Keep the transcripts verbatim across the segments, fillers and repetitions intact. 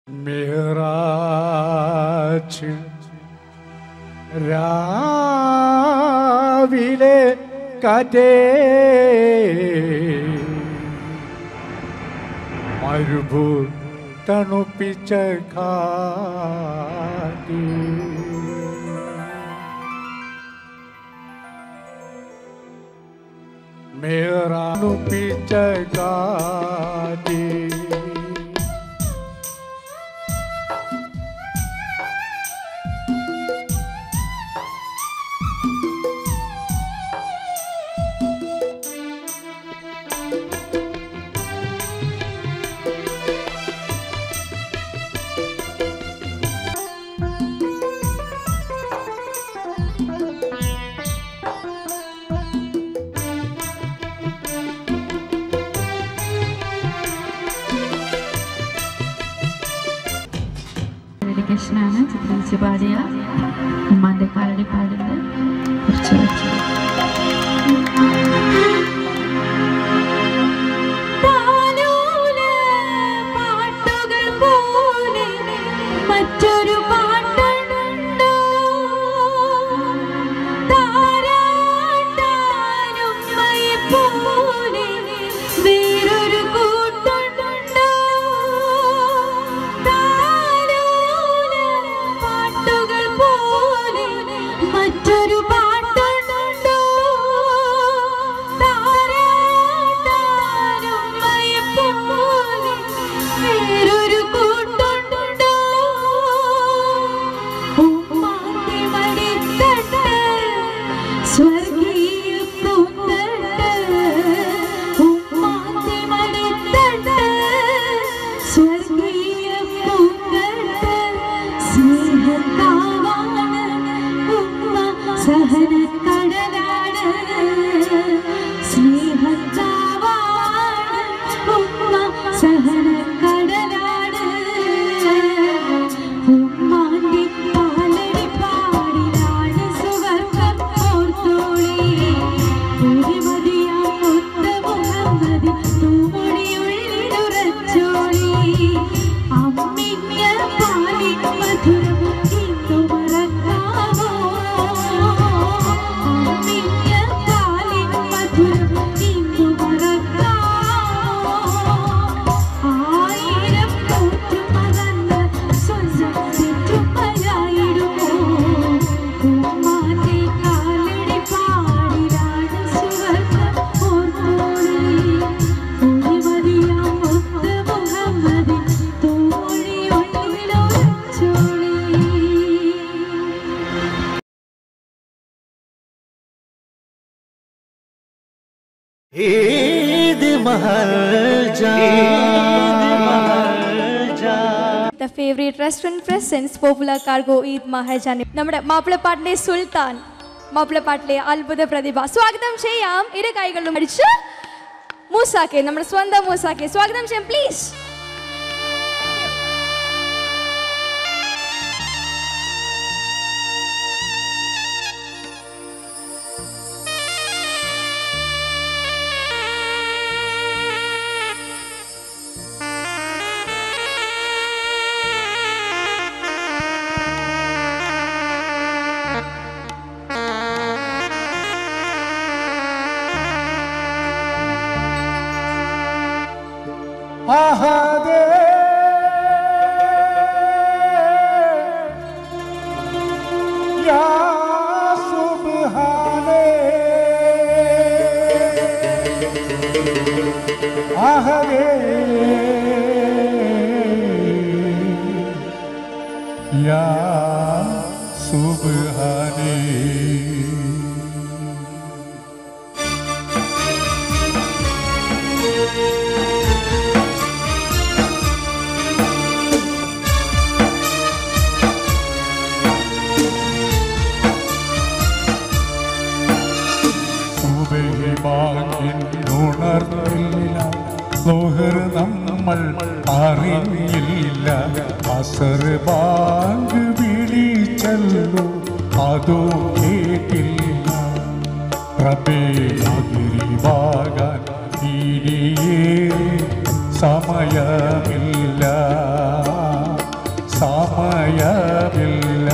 മിഹ്റാജ് രാവിലെ കാറ്റേ മരുഭൂ തണുപ്പിച്ച കാറ്റേ മേറാനുപ്പിച്ച കാറ്റേ കൃഷ്ണാണ് ചിത്രീച്ച് പാടിയ ഉമ്മാന്റെ കാലടി പാടിന്റെ കുറച്ച് വെച്ചു പാട്ടുകൾ പോലെ മറ്റൊരു പാട്ടുണ്ടോ താരാട്ടാനും പോലെ വേറൊരു കൂട്ടുണ്ടോ മറ്റൊരു പാട്ടുണ്ടോ താരാട്ടാനും പോലെ വേറൊരു കൂട്ടുണ്ടോ ഉമ്മാന്റെ മടിത്തട്ട് സ്വർഗീയ പൂന്തട്ട് ഉമ്മാന്റെ മടിത്തട്ട് സ്വർഗീയ പൂന്തട്ട് സ്നേഹത്താവാണ് സഹന കടലാണ് സ്നേഹത്താവാണ് ഉമ്മ സഹന കടലാണ് ഉമ്മാന്റെ പാലടി പാടിലാണ് സുവർഗം ഓർത്തോളി ഒരുമതിയാ മുത്ത മുഹമ്മദ് തൂമൊഴിയുള്ളിലുറച്ചോളി അമ്മിഞ്ഞ പാലിൻ മധുരം ഇന്നു മറക്കാമോ അമ്മിഞ്ഞ പാലിൻ മധുരം ഇന്നു മറക്കാമോ ആയിരം കൂറ്റുമകന്ന സ്വന്തം ചുറ്റുമലായിടുമോ ഉമ്മാന്റെ കാലടി പാടിലാണ് സുവർഗം ഓർത്തോളി ഒരുമതിയാ മുത്ത Muhammad തൂമൊഴിയുള്ളിലുറച്ചോളി. The favorite restaurant presents popular cargo Eid Maharjani. നമ്മുടെ മാപ്പിളപ്പാട്ടിലെ സുൽത്താൻ മാപ്പിളപ്പാട്ടിലെ അത്ഭുത പ്രതിഭ സ്വാഗതം ചെയ്യാം. ഇരു കൈകളും അടിച്ച് മൂസാക്കെ നമ്മുടെ സ്വന്തം മൂസാക്കെ സ്വാഗതം ചെയ്യാം please. ahade ya subhane ahade ya subhane ഉണർന്നില്ല ലോഹർ നമ്മൾ അറിഞ്ഞില്ല അസർ ബാങ്ക് വിളിച്ചല്ലോ അതോ കേട്ടില്ല റബ്ബേ മഗ്‌രിബാകാൻ ഇനിയേറെ സമയമില്ല സമയമില്ല.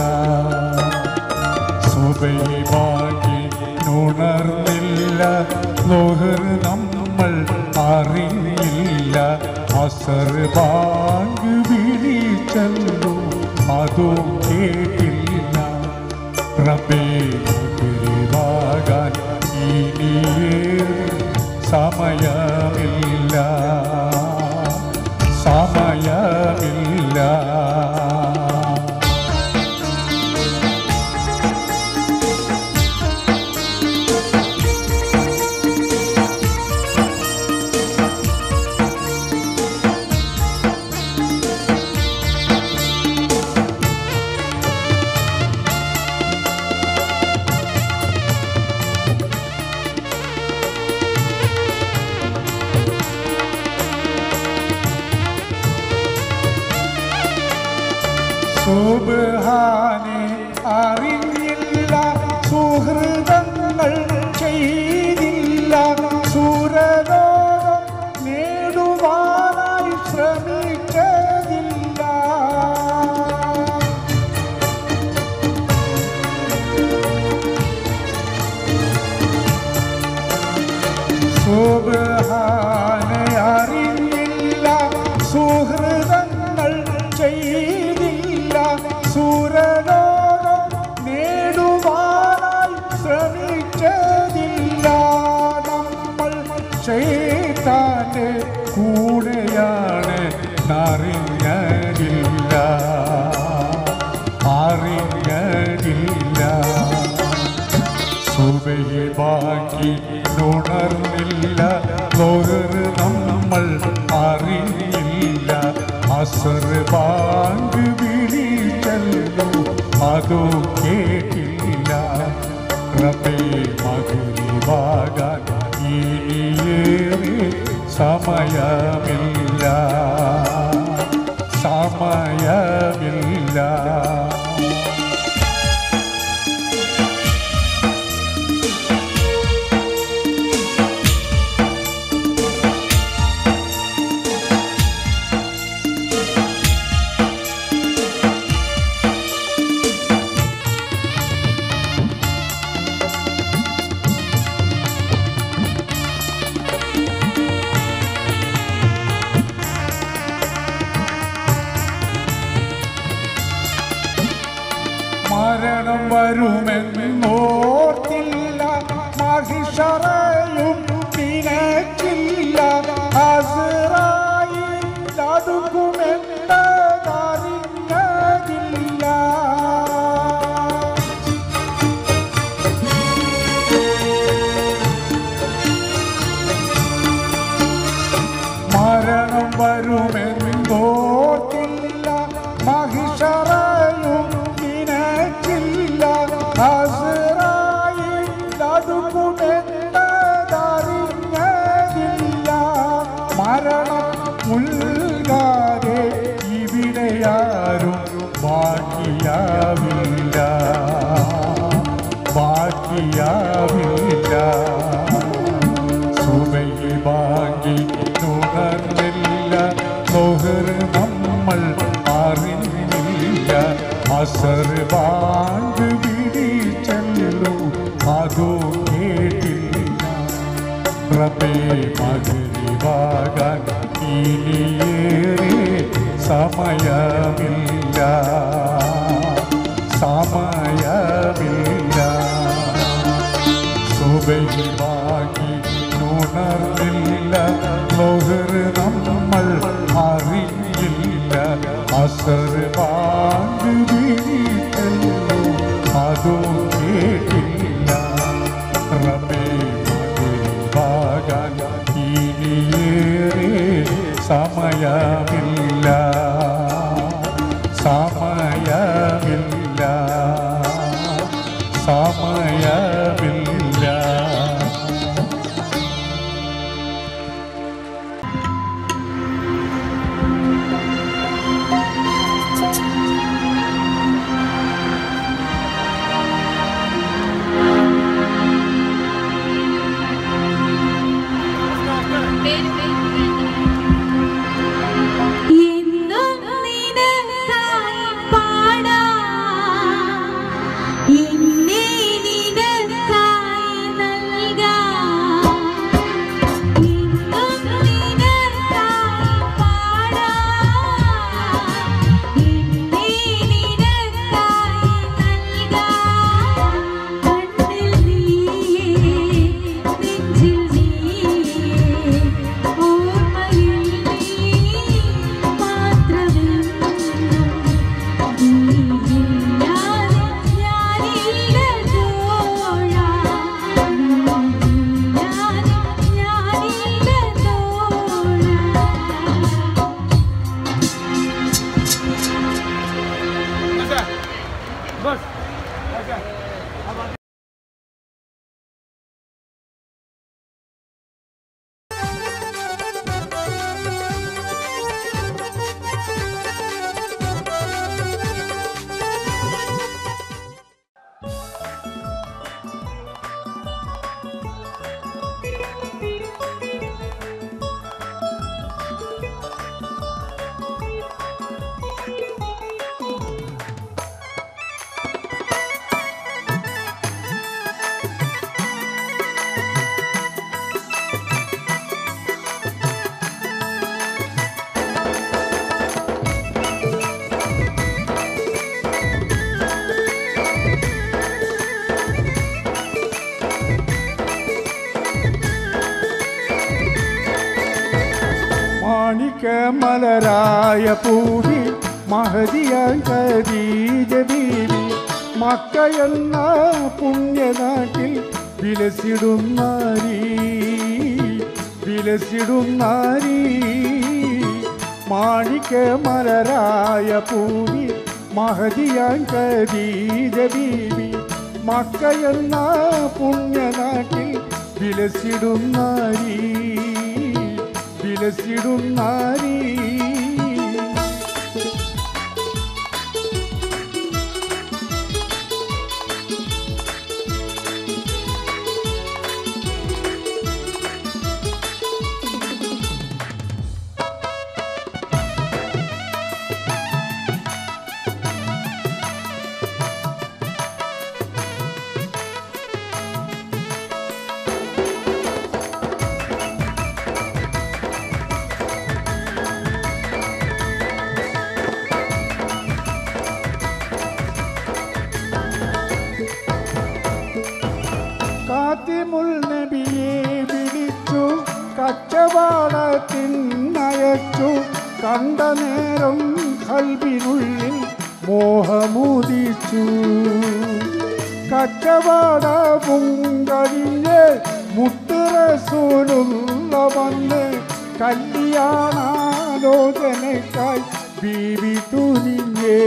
സുബഹി ബാങ്കി ഉണർന്നില്ല, ലോഹർ നമ്മൾ അറിഞ്ഞില്ല, അസർ ബാങ്ക് വിളിച്ചല്ലോ അതും കേട്ടില്ല. റബ്ബേ മഗ്‌രിബാകാൻ ഇനിയേറെ സമയമില്ല, സമയമില്ല. സുബ്ഹാനെ അറിഞ്ഞില്ല, സുഹൃതങ്ങൾ ചെയ്തില്ല, സുരലോകം നേടുവാനായി ശ്രമിച്ചതില്ല. സുബ്ഹാനെ അറിഞ്ഞില്ല, സുഹൃതങ്ങൾ ചെയ്തില്ല, സുരലോകം നേടുവാനായി ശ്രമിച്ചതില്ല. നമ്മൾ ശൈത്താന്റെ കൂടെയാണ് അറിഞ്ഞതില്ല, അറിഞ്ഞതില്ല. സുബഹി ബാക്കി ഉണർന്നില്ല, ലോഹർ നമ്മൾ അറിഞ്ഞില്ല, അസർ ബാങ്ക് വിളിച്ചല്ലോ അതോ കേട്ടില്ല. റബ്ബേ മഗ്‌രിബാകാൻ ഇനിയേറെ സമയമില്ല, സമയമില്ല. മരണം വരുമെന്നോർത്തില്ല, മഹിഷറയും പിണക്കില്ല, അസ്റായീൽ അടുക്കുമെന്നതറിഞ്ഞതില്ല. മരണം വരുമെന്നോർത്തില്ല, മഹിഷറയും അസ്റായീൽ അടുക്കുമെന്നതറിഞ്ഞതില്ല. മരണം ഉൽകാതെ ഇവിടെയാരും ബാക്കിയാവില്ല, ബാക്കിയാവില്ല. സുബഹി ബാങ്കി ഉണർന്നില്ല, ലോഹർ നമ്മൾ അറിഞ്ഞില്ല, അസർ ബാങ്ക് വിളിച്ചല്ലോ അതോ കേട്ടില്ല. റബ്ബേ മഗ്‌രിബാകാൻ ഇനിയേറെ സമയമില്ല, സമയമില്ല. സുബഹി ബാങ്കി ഉണർന്നില്ല, ലോഹർ നമ്മൾ അറിഞ്ഞില്ല, അസർ ബാങ്ക് വിളിച്ചല്ലോ അതോ കേട്ടില്ല. റബ്ബേ മഗ്‌രിബാകാൻ ഇനിയേറെ സമയമില്ല, സമയമില്ല, സമയമില്ല. ഇന്നും മലരായ പൂവി മഹതിയായി ഖദീജ ബീവി മക്കയെന്ന പുണ്യനാട്ടിൽ വിലസിടുന്നാരി വിലസിടുന്നാരി മാണിക്ക മലരായ പൂവി മഹതിയായി ഖദീജ ബീവി മക്കയെന്ന പുണ്യനാട്ടിൽ വിലസിടുന്നാരി വിലസിടുന്നാരി കാത്തിമുൽ നബിയെ വിളിച്ചു കച്ചവാടത്തിനയച്ചു കണ്ട നേരം ഖൽബിനുള്ളിൽ മോഹമുദിച്ചു കച്ചവാടവും കഴിഞ്ഞ് മുത്ത് റസൂലുള്ള വന്ന് കല്യാണാലോചനയ്ക്കായി ബീവി തുനിഞ്ഞേ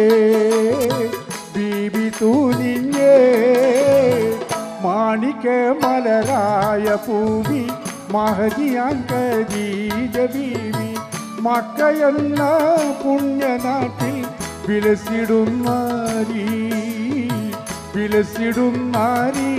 ബീവി തുനിഞ്ഞേ മാണിക്ക മലരായ പൂവി മഹതിയാൻ ഖദീജ ബീവി മക്കയെന്ന പുണ്യനാട്ടിൽ വിലസിടുന്നാരി വിലസിടുന്നാരി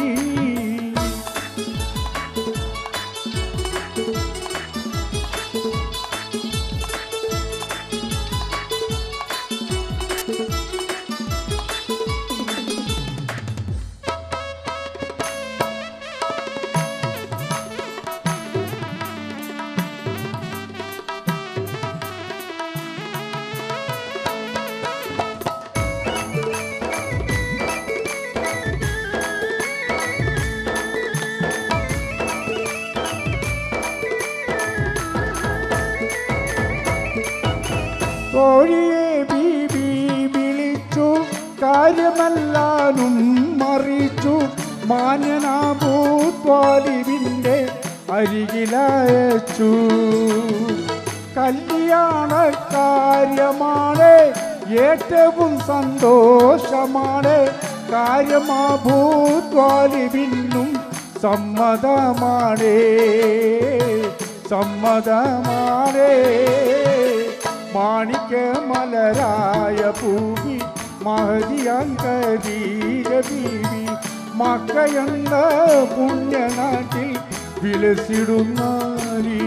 കോഴിയെ ബീബി വിളിച്ചു കാര്യമെല്ലാനും മറിച്ചു മാന്യനാബൂ ത്വാലിബിൻ്റെ അരികിലയച്ചു കല്യാണ കാര്യമാണ് ഏറ്റവും സന്തോഷമാണ് കാര്യമാബൂ ത്വാലിബിനും സമ്മതമാണേ സമ്മതമാണേ മാണിക്ക മലരായ പൂവി മഹതിയാൻ ഖദീജ ബീവി മക്കയെന്ന പുണ്യനാട്ടിൽ വിലസിടുന്നാരി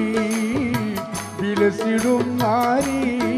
വിലസിടുന്നാരി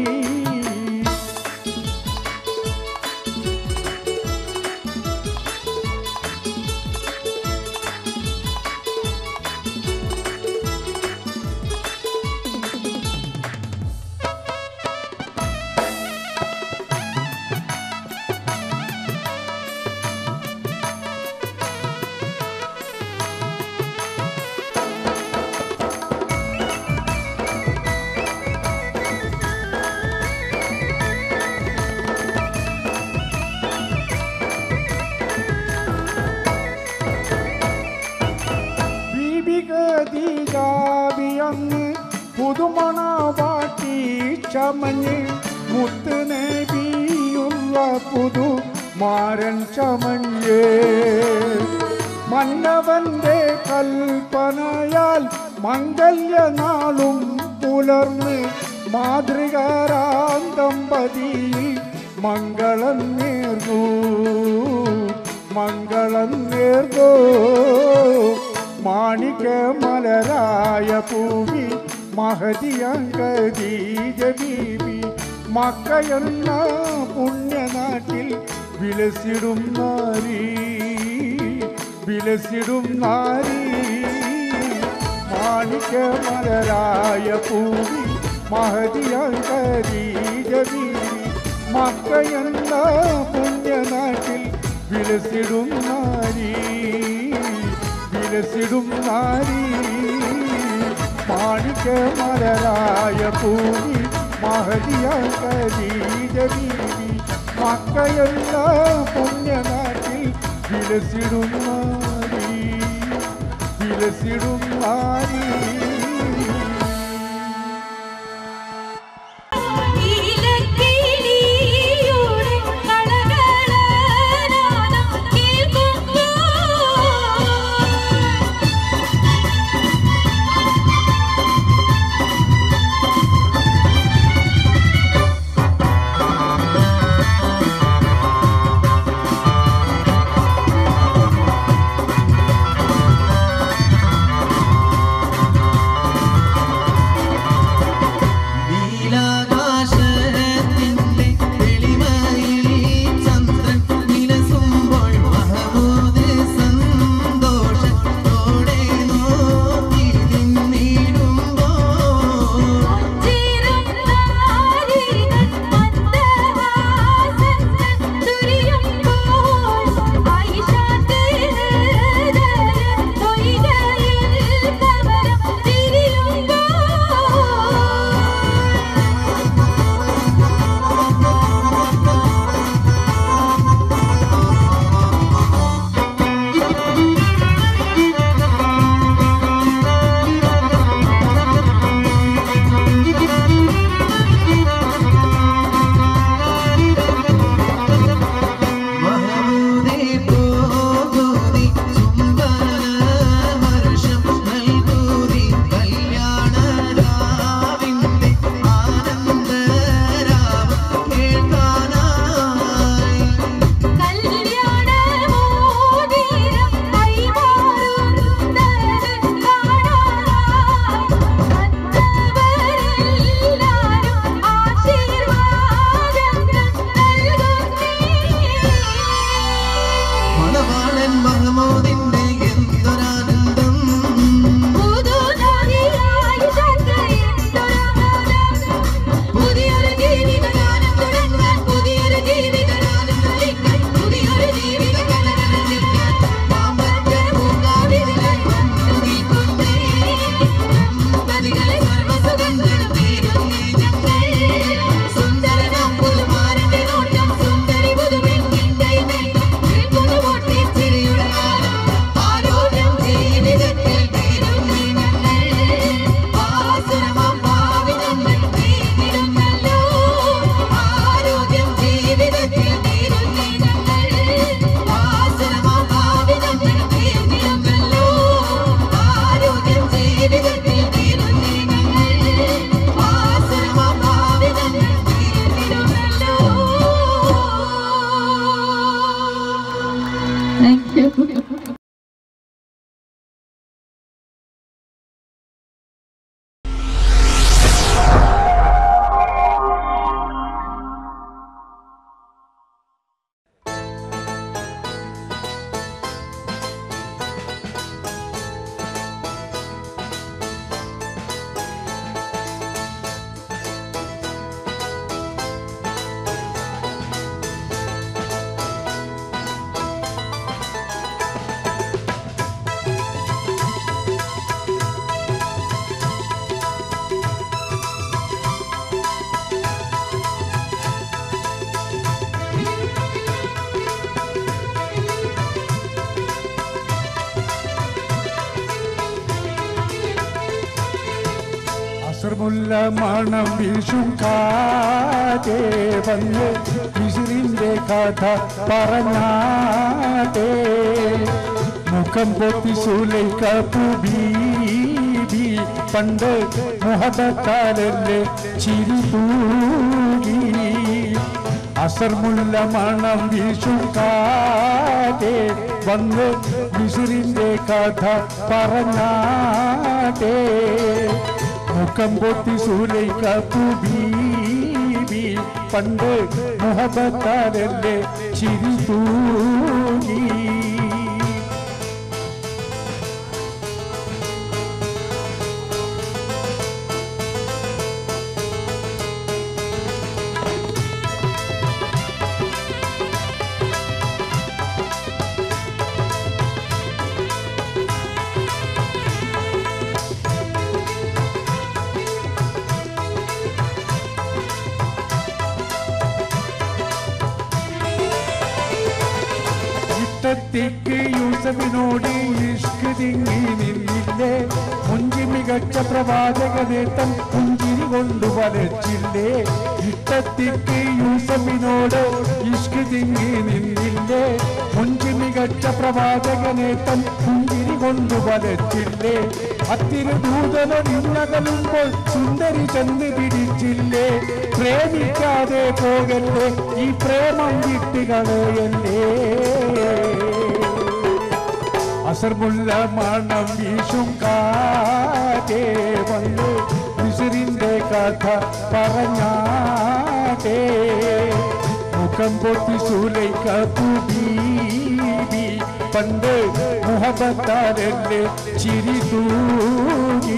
ഖദീജാബിയന്ന് പുതുമണവാട്ടി ചമഞ്ഞ് മുത്ത് നബിയുള്ള പുതു മാരൻ ചമഞ്ഞ് മന്നവന്റെ കൽപ്പനയാൽ മംഗല്യനാളും പുലർന്ന് മാതൃകാരാം ദമ്പതിയിൽ മംഗളം നേർന്നു മംഗളം നേർന്നു മാണിക്ക മലരായ പൂവി മഹതിയാൻ ഖദീജ ബീവി മക്കയെന്ന പുണ്യനാട്ടിൽ വിലസിടുന്നാരി വിലസിടുന്നാരി മാണിക്ക മലരായ പൂവി മഹതിയാൻ ഖദീജ ബീവി മക്കയെന്ന പുണ്യനാട്ടിൽ വിലസിടുന്നാരി വിലസിടുന്നാരി മാണിക്യമലരായ പൂവി മഹതിയ ഖദീജ ബീവി മക്കയെന്ന പുണ്യനാട്ടിൽ വിലസിടുന്നാരി വിലസിടുന്നാരി അസർമുല്ല മണം വീശും കാറ്റേ വന്ന് മിസ്രിന്റെ കഥ പറഞ്ഞാട്ടേ മുഖം പൊത്തി സുലൈഖ ബീബി പണ്ട് മുഹബത്താലല്ലേ ചിരി തൂകി അസർമുല്ല മണം വീശും കാറ്റേ വന്ന് മിസ്രിന്റെ കഥ പറഞ്ഞാട്ടേ മുഖം പൊത്തി സുലൈഖ ബീബി പണ്ട് മുഹബത്താലല്ലേ ചിരി തൂകി ഇഷ്ടത്തിക്ക് യൂസഫിനോട് ഇഷ്ക് തിങ്ങി നിന്നില്ലേ മുഞ്ചി മികച്ച പ്രവാചകനെ തൻ പുഞ്ചിരി കൊണ്ടു വരച്ചില്ലേ ഇഷ്ടത്തിക്ക് യൂസഫിനോട് ഇഷ്ക് തിങ്ങി നിന്നില്ലേ മുഞ്ചി മികച്ച പ്രവാചകനെ തൻ പുഞ്ചിരി കൊണ്ടു വരച്ചില്ലേ അത്തിരു ദൂതനൊടിഞ്ഞകലുമ്പോൾ സുന്ദരി ചെന്ന് പിടിച്ചില്ലേ പ്രേമിക്കാതെ പോകല്ലേ ഈ പ്രേമം വിട്ടുകളയല്ലേ അസർമുല്ല മണം വീശും കാറ്റേ വന്ന് മിസ്രിന്റെ കഥ പറഞ്ഞാട്ടേ മുഖം പൊത്തി സൂലൈക ബീബി പണ്ട് മുഹബത്താരല്ലേ ചിരി തൂകി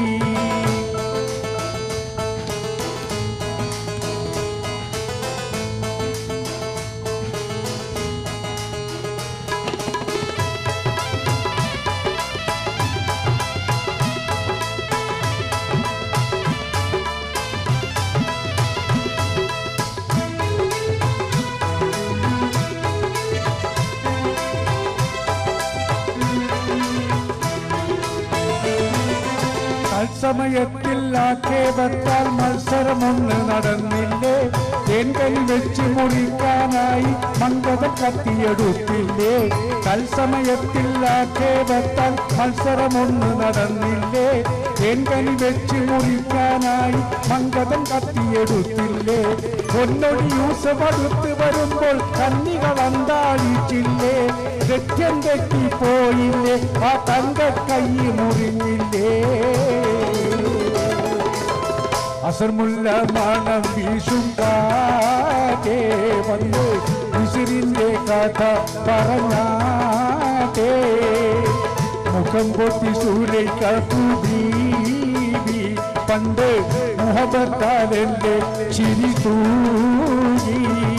സമയത്തിൽ ആക്ഷേപത്താൽ മത്സരമൊന്ന് നടന്നില്ലേ തേൻകനി വെച്ച് മുറിക്കാനായി മങ്കത കത്തിയെടുത്തില്ലേ തൽസമയത്തിൽ ആക്ഷേപത്താൽ മത്സരമൊന്ന് നടന്നില്ലേ തേൻകനി വെച്ച് മുറിക്കാനായി മങ്കതം കത്തിയെടുത്തില്ലേ ഒന്നൊടി യൂസഫ് അടുത്ത് വരുമ്പോൾ കന്നികൾ അന്താളിച്ചില്ലേ രക്തം തെറ്റിപ്പോയില്ലേ ആ തങ്ക കൈ മുറിഞ്ഞില്ലേ അസർമുല്ല മണം വീശും കാറ്റേ വന്ന് മിസ്രിന്റെ കഥ പറഞ്ഞാട്ടേ മുഖം പൊത്തി സൂലൈക ബീബി പണ്ട് മുഹബത്താലല്ലേ ചിരി തൂകി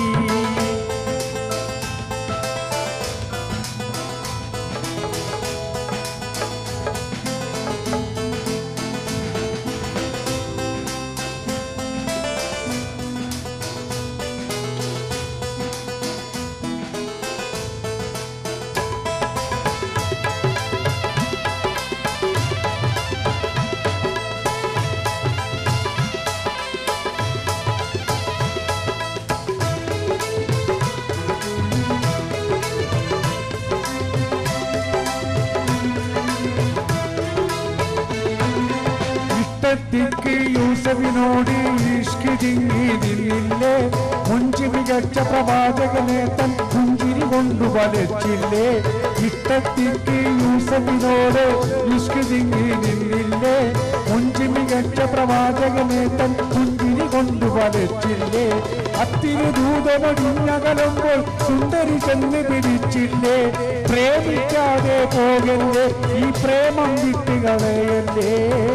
ഇഷ്ടത്തിക്ക് യൂസഫിനോട് ഇഷ്ക് തിങ്ങി നിന്നില്ലേ മുഞ്ചി മികച്ച പ്രവാചകനെ തൻ പുഞ്ചിരി കൊണ്ടു വലച്ചില്ലേ ഇഷ്ടത്തിക്ക് യൂസഫിനോട് ഇഷ്ക് തിങ്ങി നിന്നില്ലേ മുഞ്ചി മികച്ച പ്രവാചകനെ തൻ പുഞ്ചിരി കൊണ്ടു വലച്ചില്ലേ അത്തിരു ദൂതമൊടിഞ്ഞകലുമ്പോൾ സുന്ദരി ചെന്ന് പിടിച്ചില്ലേ പ്രേമിക്കാതെ പോകല്ലേ ഈ പ്രേമം വിട്ടുകളയല്ലേ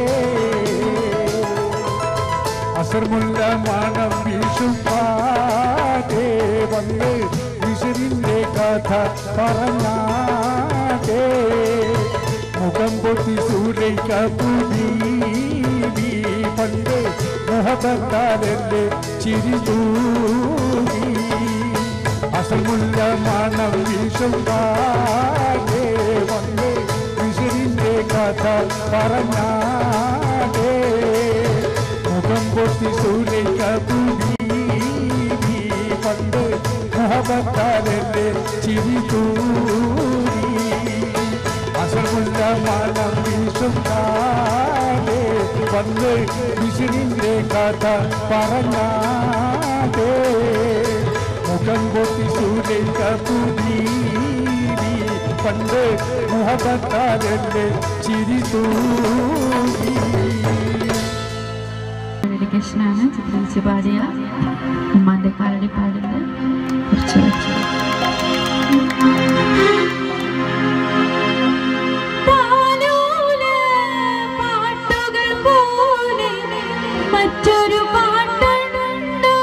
അസർമുല്ല മണം വീശും കാറ്റേ വന്ന് മിസ്രിന്റെ കഥ പറഞ്ഞാട്ടേ മുഖം പൊത്തി സൂലൈക ബീബി പണ്ട് മുഹബത്താലല്ലേ ചിരി തൂകി അസർമുല്ല മണം വീശും കാറ്റേ വന്ന് മിസ്രിന്റെ കഥ പറഞ്ഞാട്ടേ മുഖം പൊത്തി സൂലൈക ബീബി പണ്ട് മുഹബത്താലല്ലേ ചിരി തൂകി അസർമുല്ല മണം വീശും കാറ്റേ വന്ന് മിസ്രിന്റെ കഥ പറഞ്ഞാട്ടേ മുഖം പൊത്തി സൂലൈക ബീബി പണ്ട് മുഹബത്താലല്ലേ ചിരി തൂകി ഡെഡിക്കേഷനാണ് ചിത്രീച്ച് പാടിയ ഉമ്മാന്റെ കാലടി പാടിന്റെ കുറച്ച് വെച്ചു മറ്റൊരു പാട്ടുണ്ടോ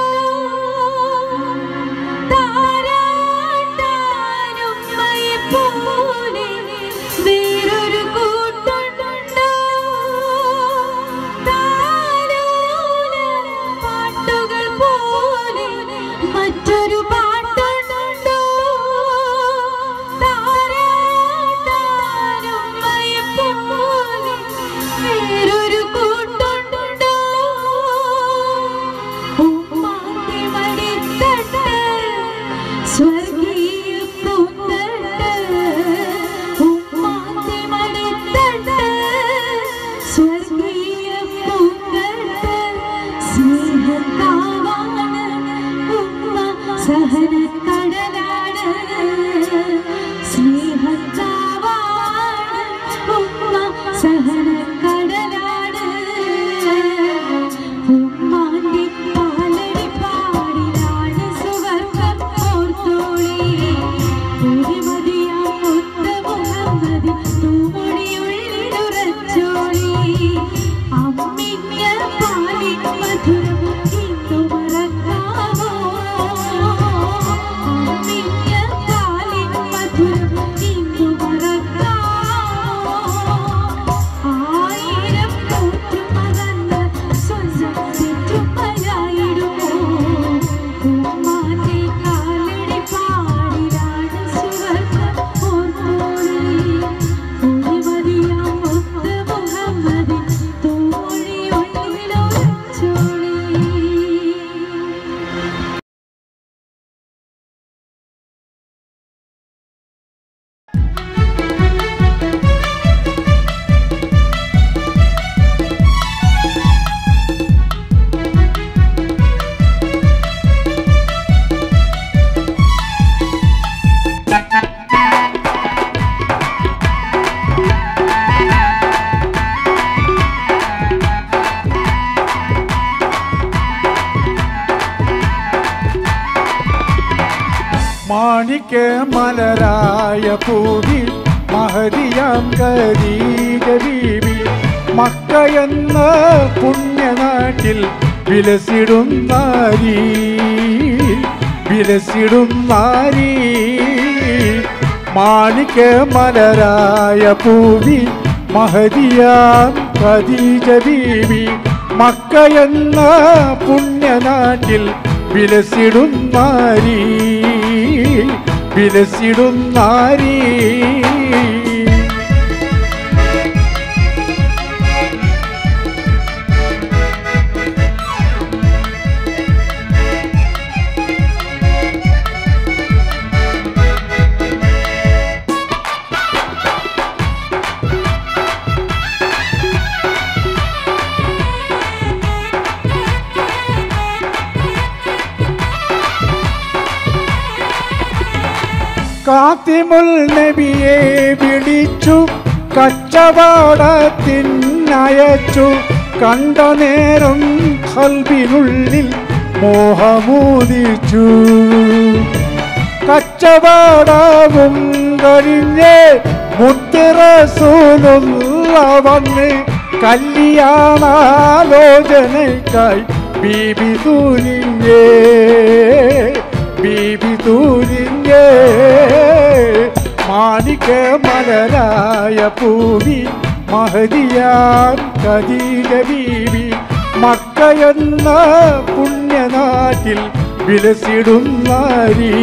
താരാട്ടാനും പോലെ വേറൊരു കൂട്ടുണ്ടോ താലോല പാട്ടുകൾ പോലെ മറ്റൊരു പാട്ടുണ്ടോ സ്നേഹത്താവാണ് ഉമ്മ സഹനക്കടലാണ് സ്നേഹത്താവാണ് ഉമ്മ സഹനക്കടലാണ് ഉമ്മാന്റെ പാലടി പാടിലാണ് സുവർഗം ഓർത്തോളി ഒരുമതിയാം മുത്ത മുഹമ്മദ് തൂമൊഴിയുള്ളിലുറച്ചോളി അമ്മിഞ്ഞ പാലിൻ മധുരം ഇന്നു മറക്കാമോ അമ്മിഞ്ഞ പാലിൻ മധുരം ഇന്നു മറക്കാമോ ആയിരം കൂട്ടുമകന്ന സ്വന്തം ചുറ്റുമലായിടുമോ ഉമ്മാന്റെ കാലടി പാടിലാണ് സുവർഗം ഓർത്തോളി ഒരുമതിയാം മുത്ത മുഹമ്മദ് തൂമൊഴിയുള്ളിലുറച്ചോളി മാണിക്ക മലരായ പൂവി മഹദിയാം ഖദീജ ബീവി മക്ക എന്ന പുണ്യനാട്ടിൽ വിലസിടുന്നാരി വിലസിടുന്നാരി മാണിക്ക മലരായ പൂവി മഹദിയാം ഖദീജ ബീവി മക്ക എന്ന പുണ്യനാട്ടിൽ വിലസിടുന്നാരി വിലസിടുന്നാരി കാത്തിമുൽ നബിയെ വിളിച്ചു കച്ചവടത്തിനയച്ചു കണ്ട നേരം ഖൽബിനുള്ളിൽ മോഹമൂദിച്ചു കച്ചവടവും കഴിഞ്ഞ് മുത്ത് റസൂലുള്ള വന്ന് കല്യാണാലോചനയ്ക്കായി ബീബി തുനിഞ്ഞേ ബീബി തുനിഞ്ഞേ മാണിക്ക മലരായ പൂവി മഹദിയാം ഖദീജ ബീവി മക്ക എന്ന പുണ്യനാട്ടിൽ വിലസിടുന്നാരി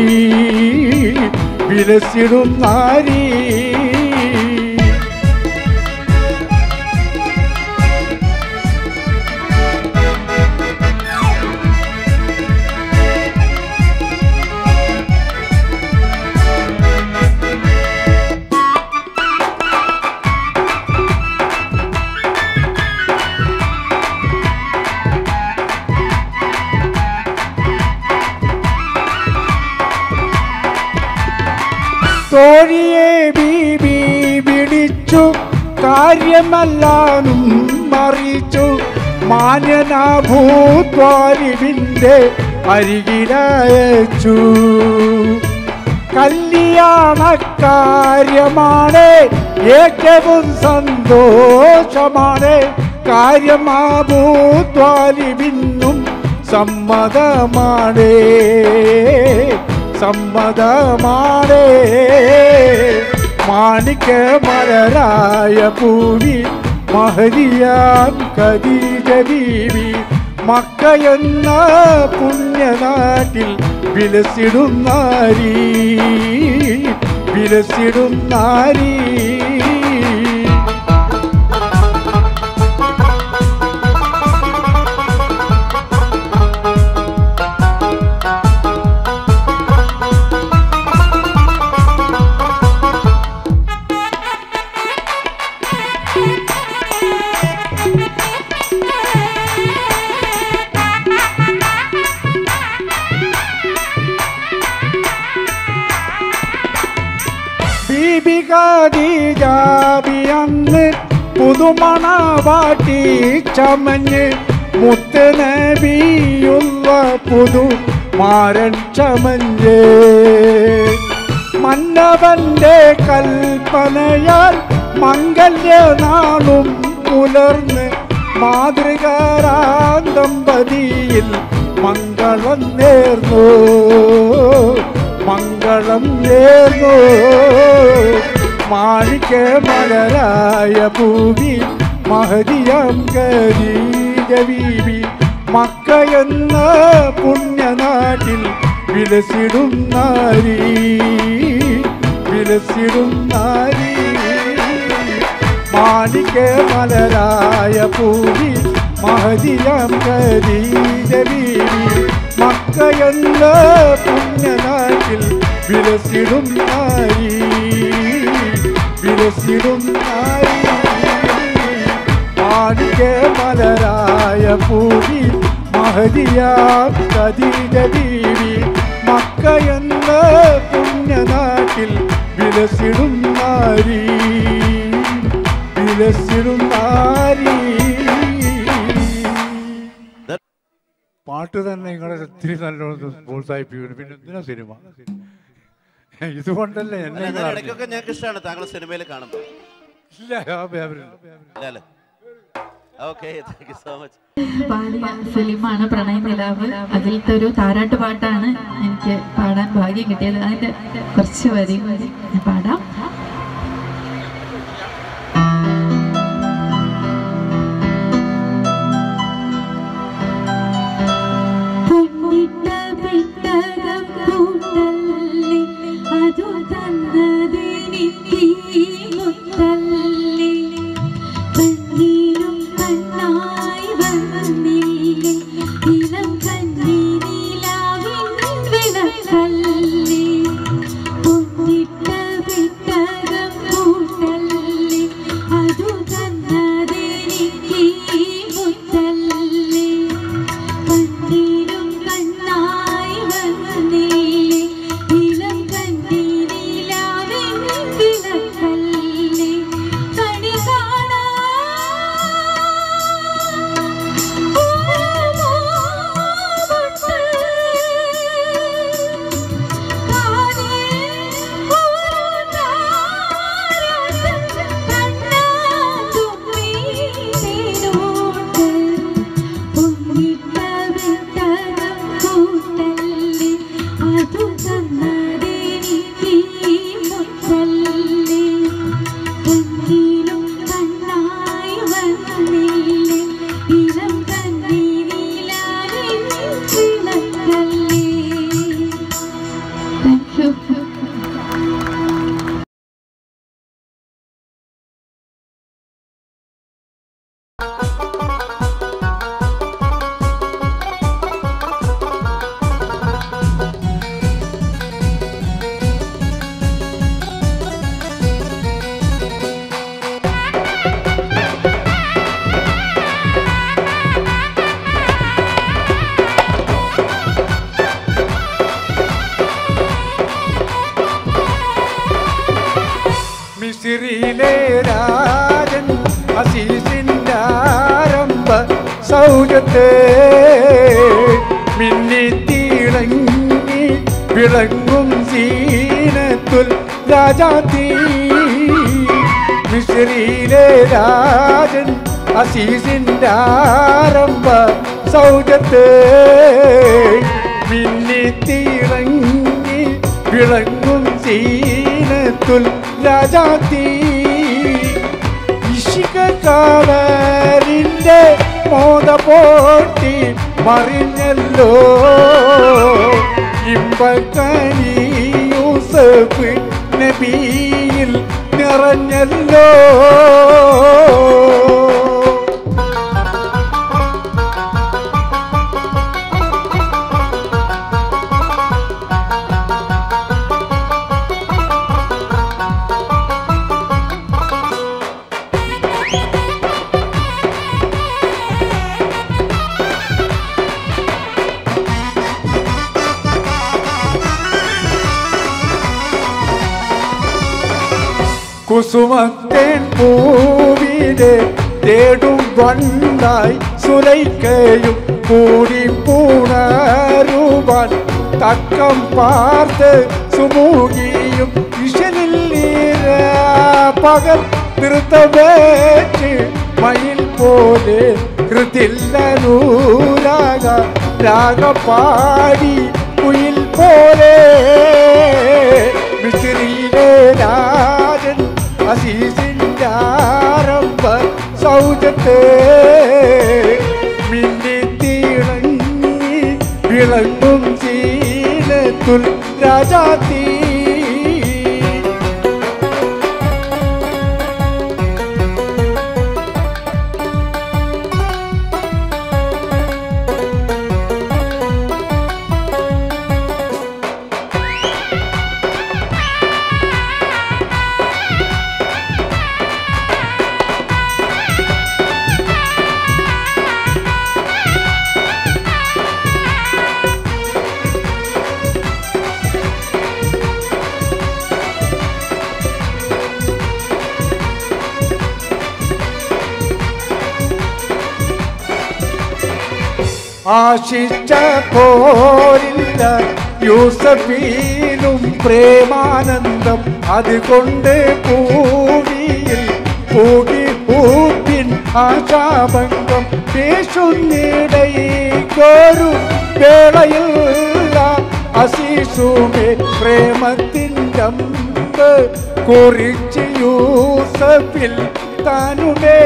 വിലസിടുന്നാരി തോഴിയെ ബീബി വിളിച്ചു കാര്യമല്ലാനും അറിയിച്ചു മാന്യനാഭൂത്വാരിവിൻ്റെ അരികിലയച്ചു കല്യാണക്കാര്യമാണ് ഏറ്റവും സന്തോഷമാണ് കാര്യമാഭൂത്വാരിവിന്നും സമ്മതമാണ് സമ്മതമാണ് മാണിക്ക മലരായ പൂവി മഹദിയാം ഖദീജ ബീവി മക്ക എന്ന പുണ്യനാട്ടിൽ വിലസിടുന്നാരി വിലസിടുന്നാരി Thank you. ഖദീജാബി അന്ന് പുതുമണവാട്ടി ചമഞ്ഞ് മുത്ത് നബിയുള്ള പുതു മാരൻ ചമഞ്ഞ് മന്നവന്റെ കൽപ്പനയാൽ മംഗല്യനാളും പുലർന്ന് മാതൃകാരാം ദമ്പതിയിൽ മംഗളം നേർന്നു മംഗളം നേർന്നു മാണിക്യ മലരായ ഭൂമി മഹദിയാം ഖദീജ ബീവി മക്ക എന്ന പുണ്യനാട്ടിൽ വിലസിടും നാരി വിലസിടും നാരി മാണിക്യ മലരായ ഭൂമി മഹദിയാം ഖദീജ ബീവി മക്ക എന്ന പുണ്യനാട്ടിൽ വിലസിടും നാരി വിലസിടും നാരി മാണിക്യ മലരായ ഭൂമി മഹദിയാം ഖദീജ ബീവി മക്ക എന്ന പുണ്യനാട്ടിൽ വിലസിടും നാരി വിലസിടും നാരി. പാട്ട് തന്നെ നിങ്ങളെ ഒത്തിരി നല്ലോണം പ്രോത്സാഹിപ്പിക്കുന്നു. പിന്നെ എന്തിനാ സിനിമ? ഇതുകൊണ്ടല്ലേ എന്നെ ഞങ്ങൾക്ക് ഇഷ്ടമാണ് താങ്കൾ സിനിമയിൽ കാണുന്നത്. ഇല്ല പാടിയ ഫിലിമാണ് പ്രണയ നിലാവ്. അതിലത്തെ ഒരു താരാട്ട് പാട്ടാണ് എനിക്ക് പാടാൻ ഭാഗ്യം കിട്ടിയത്. അതിന്റെ കുറച്ച് വരി ഞാൻ പാടാം. മിസ്രിയിലെ രാജൻ അസീസിൻ്റെ ആരംഭ സൗജത്തെ മിന്നിത്തിളങ്ങി വിളങ്ങും സീനത്തുൽ രാജാത്തി. മിസ്രിയിലെ രാജൻ അസീസിൻ്റെ ആരംഭ സൗജത്തെ മിന്നിത്തിളങ്ങി വിളങ്ങും സീനത്തുൽ രാജാത്തി. ഇഷികക്കാവലിൻ്റെ മോദ പോട്ടി മറിഞ്ഞല്ലോ ഇമ്പക്കനി യൂസഫ് നബിയിൽ നിറഞ്ഞല്ലോ. കുസുമത്തേൻ പൂവിനെ തേടും വണ്ടായി സുലൈക്കയും കൂടി പൂണരുവാൻ തക്കം പാർത്ത് സുമൂകിയും ഇശലിൽ പകൽ നൃത്തവേറ്റ് മയിൽ പോലെ കൃതില്ലൂരാഗ രാഗപാടി കുയിൽ പോലെ മിസ്രിയിലെ രാജൻ അസീസിൻ്റെ ആരംഭ സൗജത്തെ മിന്നി തിളങ്ങി വിളങ്ങും ശീലത്തുൽ രാജാത്തി ആശിച്ച പോരില്ല യൂസഫീനും പ്രേമാനന്ദം അതുകൊണ്ട് പൂവിയിൽ പൂകി പൂപ്പിൻ ആശാഭംഗം പേശുന്നിടയിക്കൊരു വേളയില്ല അസീസുമേ പ്രേമത്തിൻ്റെ അമ്പ് കുറിച്ച് യൂസഫിൽ താനുമേ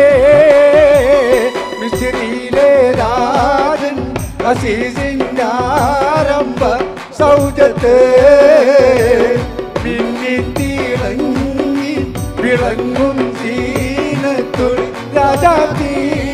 മിസ്രിയിലെ രാജൻ അസീസിൻ്റെ ആരംഭ സൗജത്തെ മിന്നി തിളങ്ങി വിളങ്ങും സീനത്തുൽ രാജാത്തി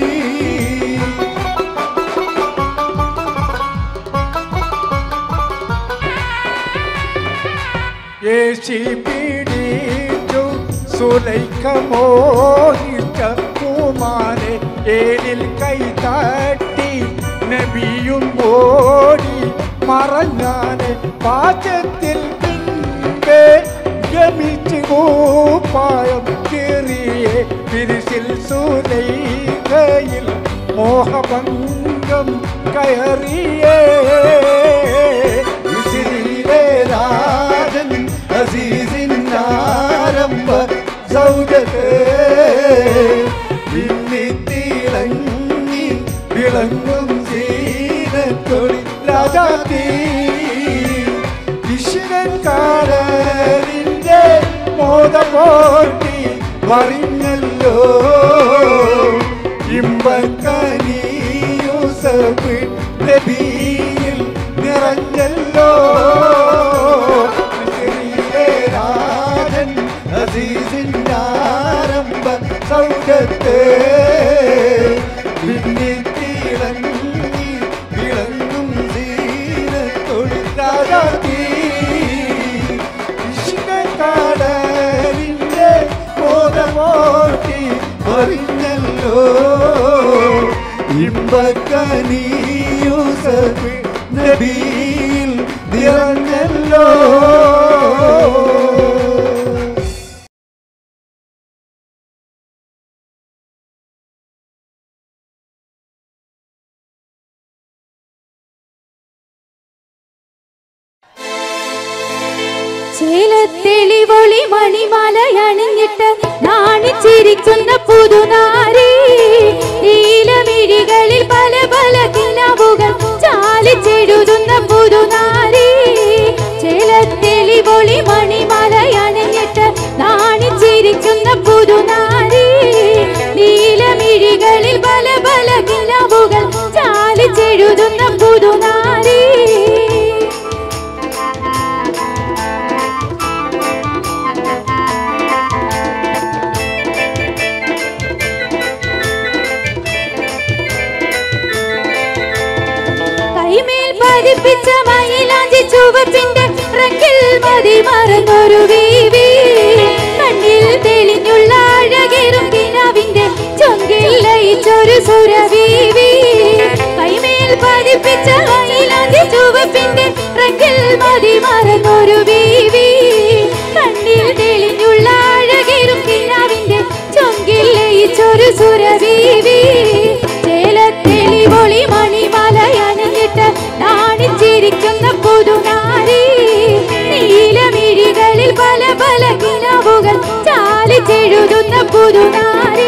യേശി പിടിച്ചു സുലൈഖ മോഹിച്ച പൂമാനെ ഏലിൽ കൈ തട്ടി നബിയും ഓടി മറഞ്ഞാനെ പാചത്തിൽ പിൻപേ ഗമിച്ച് കൂപ്പായം കീറിയെ പിരിസിൽ സുലൈഖയിൽ മോഹഭംഗം കയറിയേ മിസ്രിയിലെ രാജൻ അസീസിൻ്റെ ആരംഭ സൗജത്തെ മിന്നി തിളങ്ങി വിളങ്ങും സീനത്തൊളി രാജാത്തി ഇഷ്കക്കാരന്റെ മോദമോട്ടി മറിഞ്ഞല്ലോ ഇമ്പക്കനി യൂസഫ് നബിയിൽ നിറഞ്ഞല്ലോ മിസ്രിയിലെ രാജൻ അസീസിൻ്റെ ആരംഭ സൗജത്തെ മിന്നി തിളങ്ങി വിളങ്ങും സീനത്തൊളി രാജാത്തി ഇഷ്കക്കാരന്റെ മോദമോട്ടി മറിഞ്ഞല്ലോ ഇമ്പക്കനി യൂസഫ് നബിയിൽ നിറഞ്ഞല്ലോ ചേലത്തെളിവൊളി മണിമലയണിഞ്ഞിട്ട് നാണിച്ചിരിക്കുന്ന പുതുനാരി നീലമിഴികളിൽ പല പല കിനാവുകൾ ചാലിച്ചെഴുതുന്ന പുതുനാരി ചേലത്തെളിവൊളി മണിമലയണിഞ്ഞിട്ട് നാണിച്ചിരിക്കുന്ന പുതുനാരി നീലമിഴികളിൽ പല പല കിനാവുകൾ ചാലിച്ചെഴുതുന്ന പുതുനാരി പതിപ്പിച്ച മയിലാഞ്ചി ചുവപ്പിന്റെ റങ്കിൽ മതി മറന്നൊരു വീവി കണ്ണിൽ തെളിഞ്ഞുള്ള അഴകേറും കിനാവിന്റെ ചൊങ്കിൽ ലയിച്ചൊരു സുരവീവി കൈമേൽ പതിപ്പിച്ച മയിലാഞ്ചി ചുവപ്പിന്റെ റങ്കിൽ മതി മറന്നൊരു വീവി കണ്ണിൽ തെളിഞ്ഞുള്ള അഴകേറും പുതുനാരി.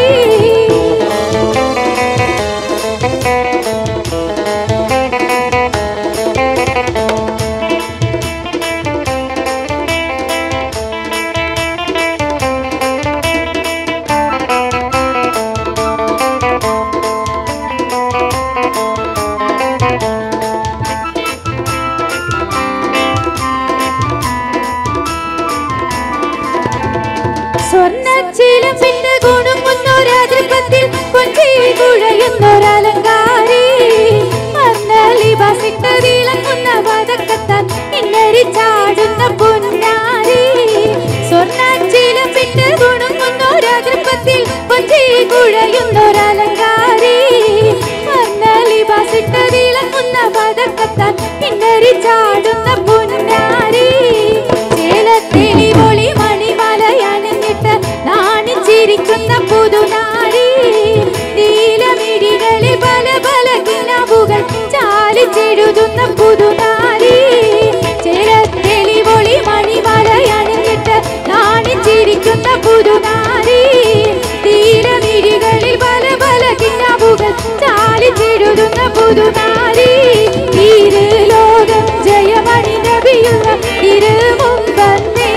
സ്വർണ്ണച്ചിലമ്പിന്റെ ഗുണുങ്ങുന്നൊരാതൃപ്പത്തിൽ കൊഞ്ചി കുഴയുന്നൊരലങ്കാരി. വർണ്ണലിബാസിട്ട് തിളങ്ങുന്ന പതക്കത്താൽ ഇന്നരി ചാടുന്ന പൊന്നാരി. സ്വർണ്ണച്ചിലമ്പിന്റെ ഗുണുങ്ങുന്നൊരാതൃപ്പത്തിൽ കൊഞ്ചി കുഴയുന്നൊരലങ്കാരി. വർണ്ണലിബാസിട്ട് തിളങ്ങുന്ന പതക്കത്താൽ ഇന്നരി ചാടുന്ന പൊന്നാരി. ചേലത്തിളി പൊളി മണിമലയണിഞ്ഞിട്ട് നാണിച്ചിരിക്കുന്ന പുതുനാരി. നീലമിഴികളിൽ പല പല കിനാവുകൾ ചാലിച്ചെഴുതുന്ന പുതുനാരി. ചേലത്തിളി പൊളി മണിമലയണിഞ്ഞിട്ട് നാണിച്ചിരിക്കുന്ന പുതുനാരി. നീലമിഴികളിൽ പല പല കിനാവുകൾ ചാലിച്ചെഴുതുന്ന പുതുനാരി. ഇരു ലോകം ജയമണി നബിയുള്ള ഇരുമുമ്പന്നേ.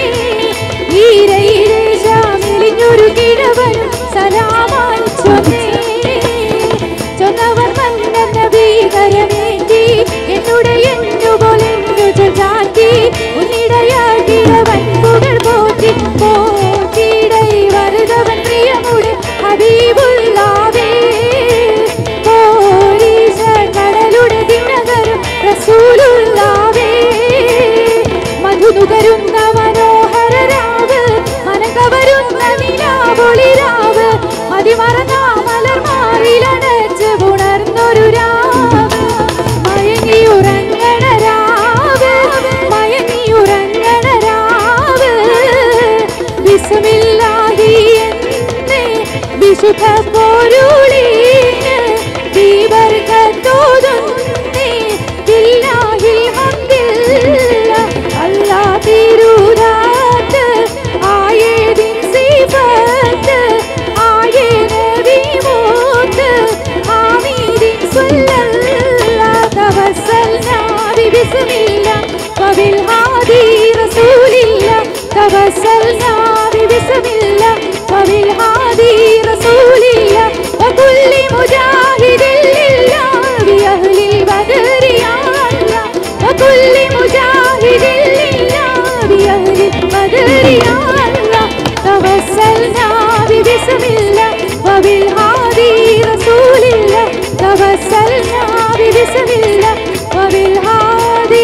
ഈരയിലേശാമെലിഞ്ഞൊരു കിഴവനും സലാമായി ചൊന്നേ. ചൊന്നവർ മന്നൻ നബീകരമേറ്റി എന്നുടെ എന്നുപോലെന്നു ചാറ്റി. ഉന്നിടയാൽ കിഴവൻ പുകൾ പോറ്റി പോറ്റിടൈ വരുതവൻ പ്രിയമുടെ ഹബീബുല്ലാവേ. പോരീശ കടലുടെ ദിനകരും റസൂലുള്ളാവേ. മധുനുകരുന്ന മനോഹര രാവ് മനകവരുന്ന നിലാവൊളിരാവ്. മതിമറന്ന മലർമാറിലടച്ച് ഉണർന്നൊരു രാവ്. മയങ്ങിയുറങ്ങണ രാവ് മയങ്ങിയുറങ്ങണ രാവ്. വിസ്മില്ലാഹി എന്നേ വിശുദ്ധ പൊരുളിന് ദീപർക്കത്തോതുന്നേ. ബില്ലാഹിൽ ഹംദില്ല അല്ലാ തിരുദാത്ത് ആയേദിൻ സിഫത്ത് ആയേ നബി മൂത്ത് ആമീദിൻ സ്വല്ലല്ലാഹ്. തവസ്സൽനാ ബിസ്മില്ലാഹ് വബിൽ ഹാദി റസൂലില്ലാഹ്. തവസ്സൽനാ ബിസ്മില്ലാഹ് വബിൽ ഹാദി റസൂലില്ലാഹ്. വകുല്ലി മുജാഹിദിൻ ലില്ലാഹ് ബിഅഹ്ലിൽ ബദരി യാ അല്ലാഹ്. വകുല്ലി മുജാഹിദിൻ ലില്ലാഹ് ബിഅഹ്ലിൽ ബദരി യാ അല്ലാഹ്. തവസ്സൽനാ ബിസ്മില്ലാഹ് വബിൽ ഹാദി റസൂലില്ലാഹ്. തവസ്സൽനാ ബിസ്മില്ലാഹ് വബിൽ ഹാദി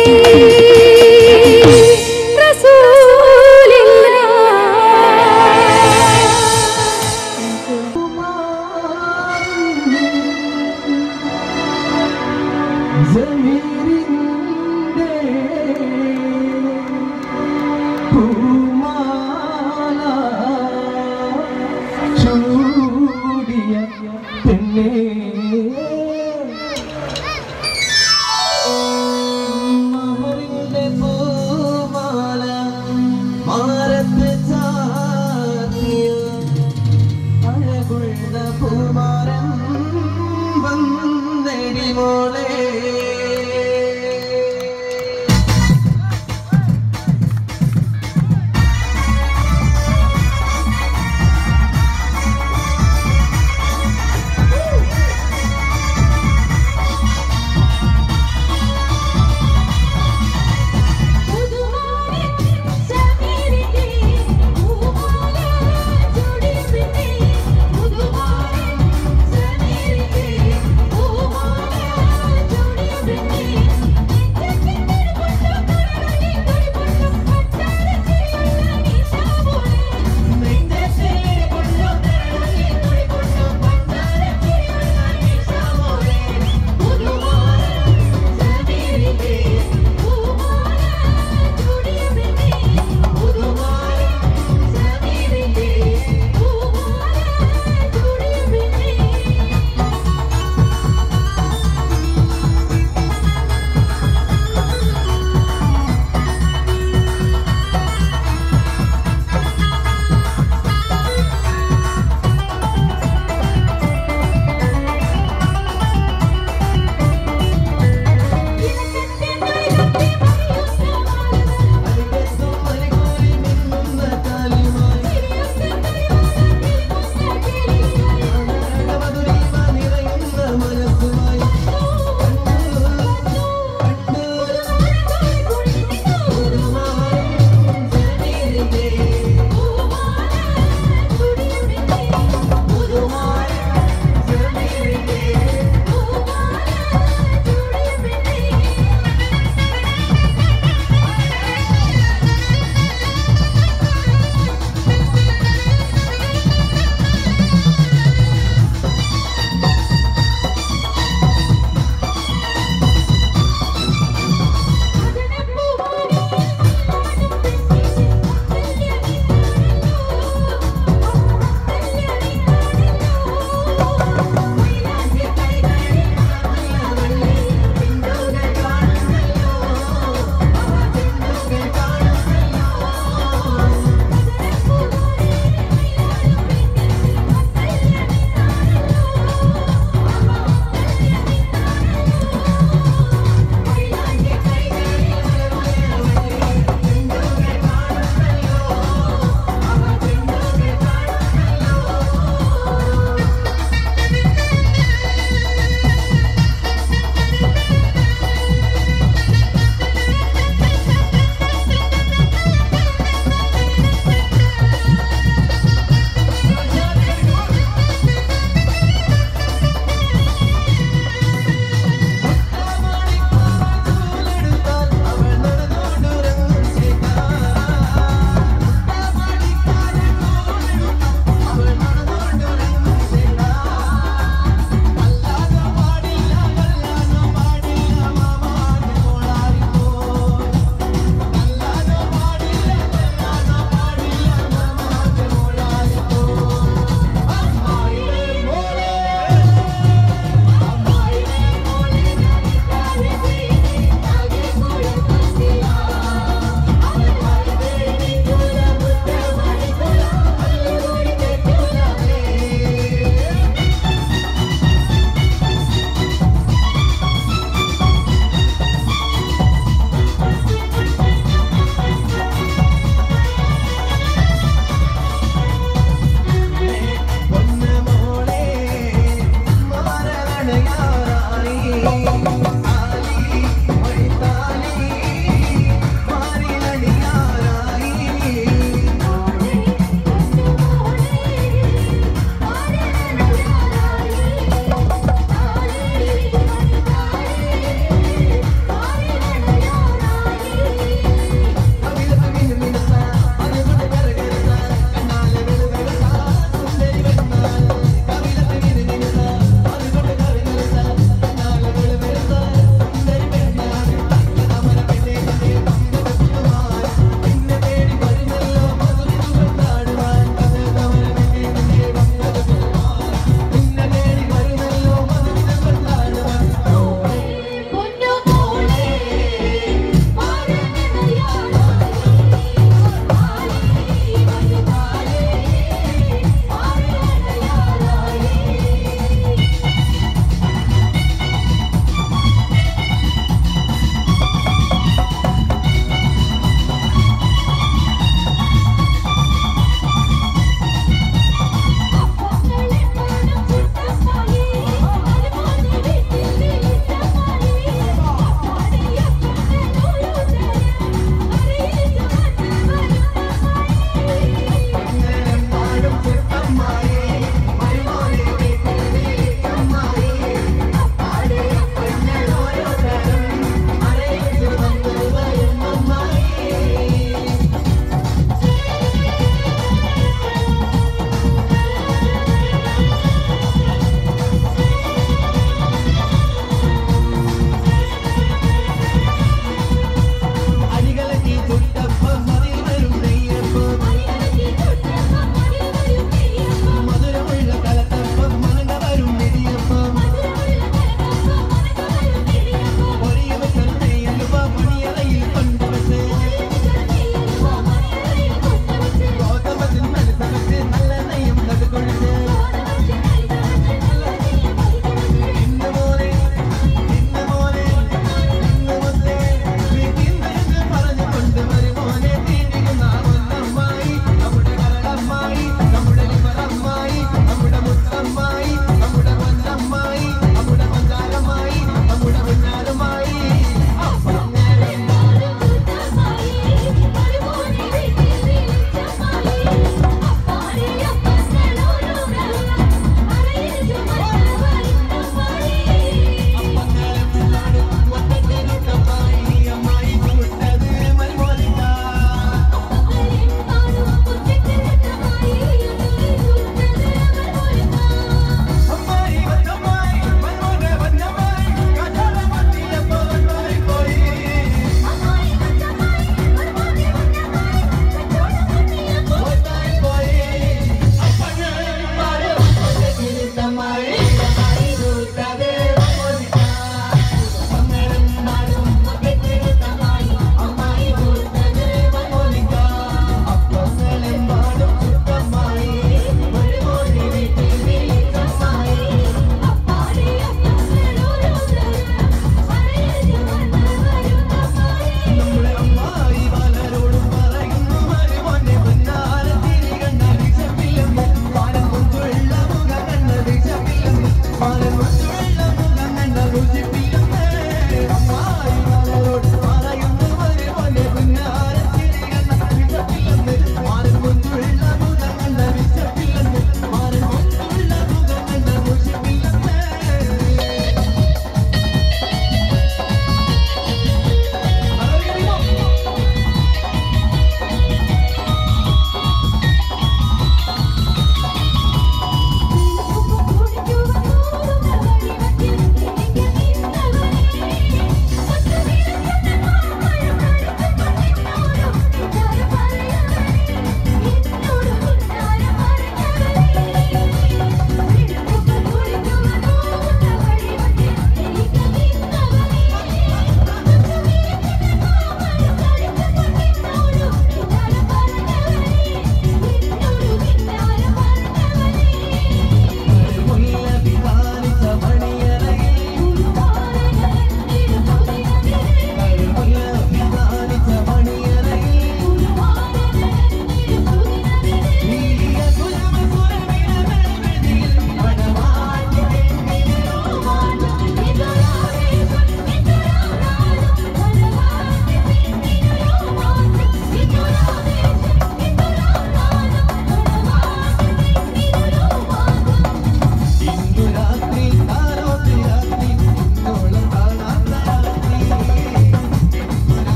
പൂമാരൻ വന്നെടി മോളെ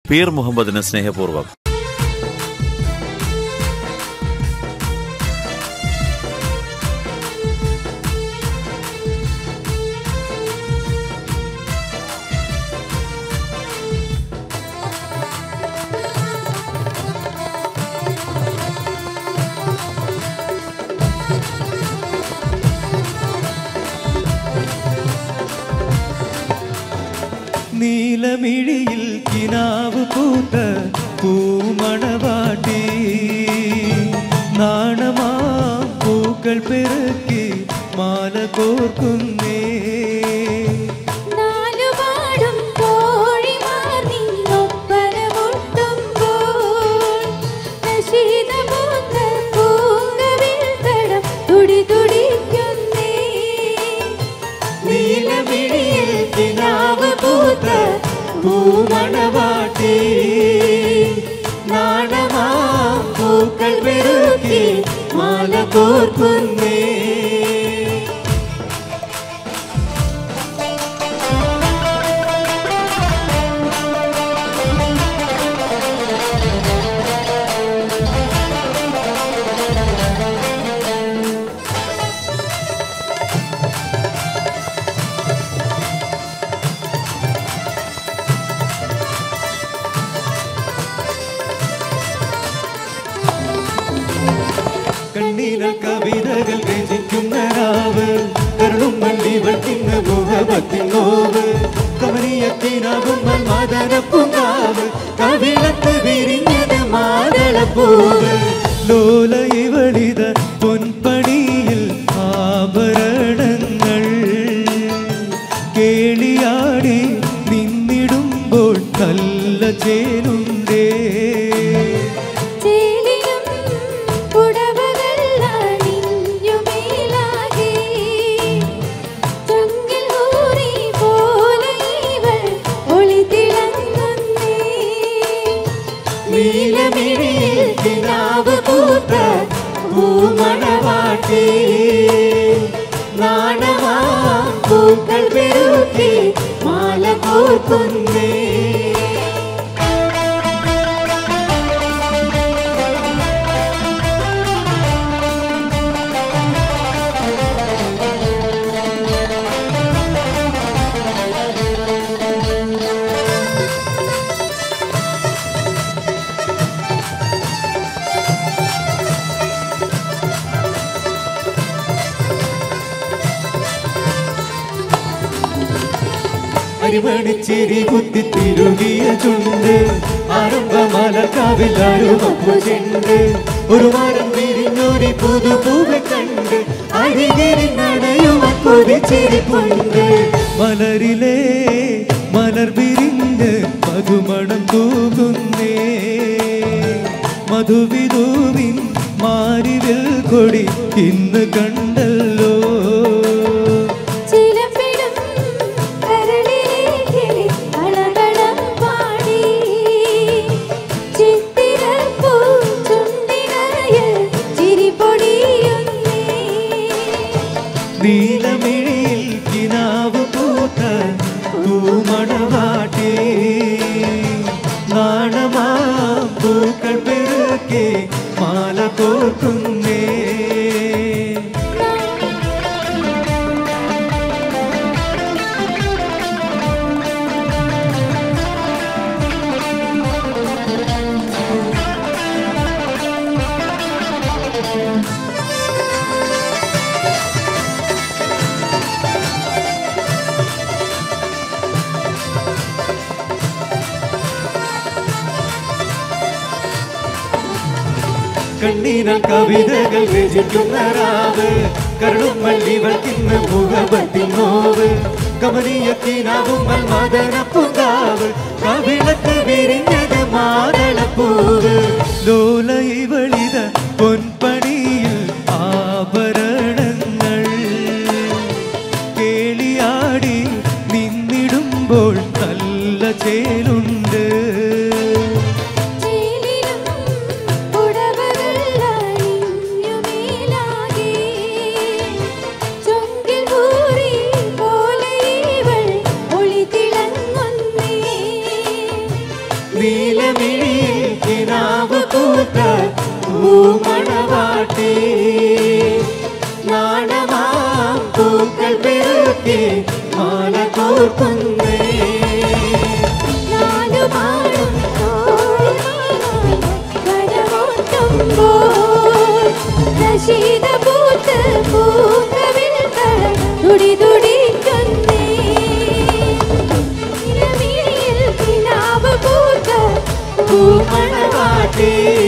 പീർ മുഹമ്മദിന് സ്നേഹപൂർവ്വം. നീലമിഴിയിൽ കിനാവ് പൂത്ത പൂമണവാട്ടി നാണമാ പൂക്കൾ പെറുക്കി മാല കോർക്കുന്നേ. നാലുപാടും കോഴിമാർ നിന്നൊപ്പനമുട്ടുമ്പോൾ നശീതമൂത്ത പൂങ്കവിൽ തടം തുടി തുടിക്കുന്നേ. നീലമിഴിയിൽ കിനാവ് പൂത്ത പൂമണവാട്ടി നാണമാ പൂക്കൾ പെറുക്കി മാല കോർക്കുന്നേ. കണ്ണീരൽ കവിതകൾ രചിക്കുന്ന രാവ് കരുളും മല്ലിവൾ തിന്ന മുഖപത്തിൻ നോവ് കമനീയത്തിനാകും മദനപ്പൂങ്കാവ് കവിളത്ത് വിരിഞ്ഞത് മാതളപ്പൂവ്. ലോല ഇവളിത പൊൻപണിയിൽ ആഭരണങ്ങൾ കേളിയാടി നിന്നിടുമ്പോൾ നല്ല ചേലുണ്ടേ. നീലമിഴിയിൽ കിനാവ് പൂത്ത പൂമണവാട്ടി നാണമാ പൂക്കൾ പെറുക്കി മാല കോർക്കുന്നേ. അരിമണിച്ചിരി കുത്തി തിരുകിയ ചുണ്ട് ആരംഭമലക്കാവിലാരുമപ്പു ചെണ്ട് ഒരു വാരം വിരിഞ്ഞൊരു പുതുപൂവ് കണ്ട് അരികിരി നടയുമ കൊതിച്ചിരിപ്പുണ്ട്. മലരിലെ മലർ വിരിഞ്ഞ് മധുമണം തൂകുന്നേ. മധുവിധൂവിൻ മാരിവിൽ കൊടി ഇന്ന് കണ്ടല്ലോ. നീലമിഴിയിൽ കിനാവ് പൂത്ത പൂമണവാട്ടി നാണമാ പൂക്കൾ പെറുക്കി മാല കോർക്കുന്നേ. കണ്ണീരൽ കവിതകൾ രചിക്കുന്ന രാവ് കരുളും മല്ലിവൾ തിന്ന മുഖപത്തിൻ നോവ് കമനീയത്തിനാകും മദനപ്പൂങ്കാവ് കവിളത്ത് വിരിഞ്ഞത് മാതളപ്പൂവ്. ലോല ഇവളിത പൊൻപണിയിൽ ആഭരണങ്ങൾ കേളിയാടി നിന്നിടുമ്പോൾ നല്ല ചേലുണ്ട്. നീ പൂവൊക്കെ മാല കോർക്കുന്നേ നാലുപാടും വരമോട്ടുമ്പോൾ നശീത പൂത്ത് പൂങ്കവിൽ തളം തുടി തുടിക്കുന്നേ ഇരമിഴിയിൽ കിനാവ് പൂത്ത് പൂമണവാട്ടി